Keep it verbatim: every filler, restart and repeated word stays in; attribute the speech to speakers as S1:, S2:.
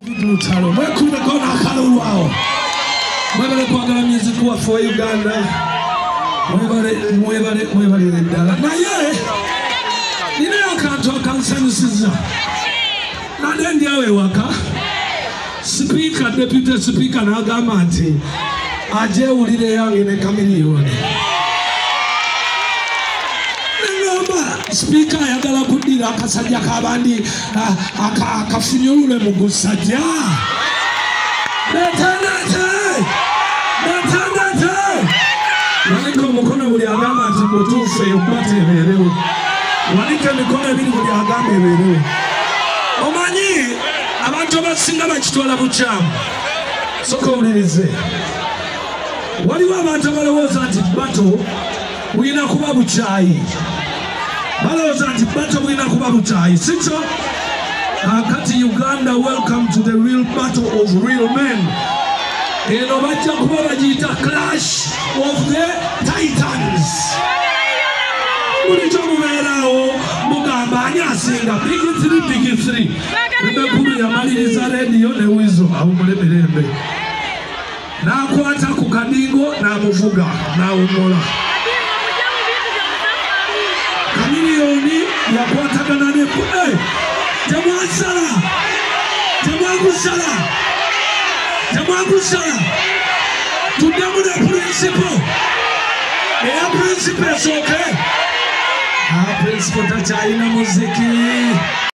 S1: David Lutalo, mwekule kona akalulu wao. Mwebale kwagala music wa for Uganda. Mwebale, mwebale, mwebale dala. Na ye, nine akantu akansanusiza. Na dendi awe waka. Speaker, deputy speaker na agamati. Aje ulile yangi ne kamiliyoni. Speaker yagala kudira akasajja kabandi akafunyulule mu gusajja natanate natanate wanika mukono buli agamba nti mutuufu eyo kwate ebeerewo wanika emikono ebiri buli agamba ebeerewo omanyi abantu abasinga bakitwala bukyamu soka owulirize waliwo abantu abalowooza nti bato bulina kuba bukyayi Baloza nti battle bulina kuba bukyayi sikyo kati Uganda welcome to the real battle of real men eno bajja kuba bagiyita clash of the titans bulijjo mubeerawo mugamba ani asinga big three big three ebekulu yamaliriza rediyo ne wizo awumule mirembe n'akwata ku kadingo n'amuvuga n'awumola Kamiliyoni yakwatagana ne kule temwasala temwagusala temwagusala tuddamu ne principle eya principle esooke a principle takyalina muziki